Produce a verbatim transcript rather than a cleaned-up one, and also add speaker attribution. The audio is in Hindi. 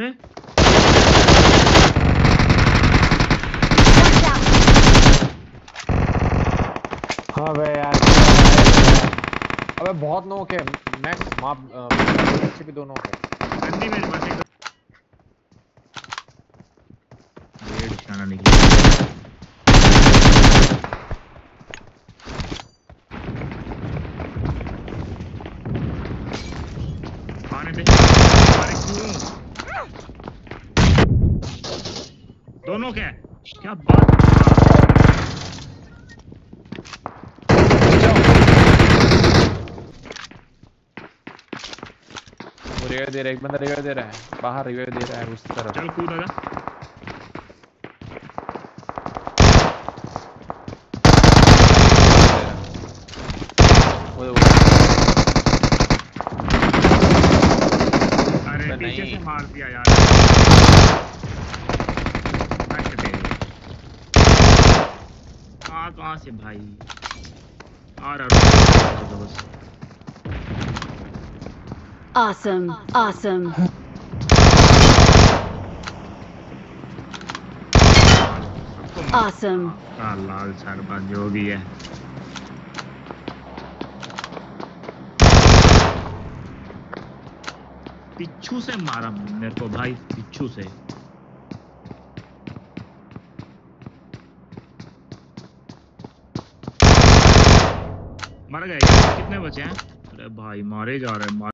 Speaker 1: पे।
Speaker 2: हाँ बे यार। अबे बहुत नोक है मैक्स माप पीछे भी दोनों है।
Speaker 1: गंदी मेरे पास एक ये निशाना नहीं किया। आने दे। अरे क्यों? दोनों क्या क्या बात।
Speaker 2: वो रिवाइव दे रहा है, एक बंदा रिवाइव दे रहा है, बाहर रिवाइव दे रहा है उस तरफ।
Speaker 1: चल कूद आजा।
Speaker 2: वो
Speaker 1: अरे
Speaker 2: वो
Speaker 1: पीछे
Speaker 2: नहीं
Speaker 1: से मार दिया यार। हट दे। आ कहाँ से भाई? आ रहा बस।
Speaker 3: Awesome, awesome.
Speaker 1: सबको मार।
Speaker 3: Awesome.
Speaker 1: हाँ, लाल सरबा जो भी है। पिच्छू से मारा मेरे को भाई, पिच्छू से। मर गए? कितने बचे हैं? अरे भाई मारे जा रहे हैं।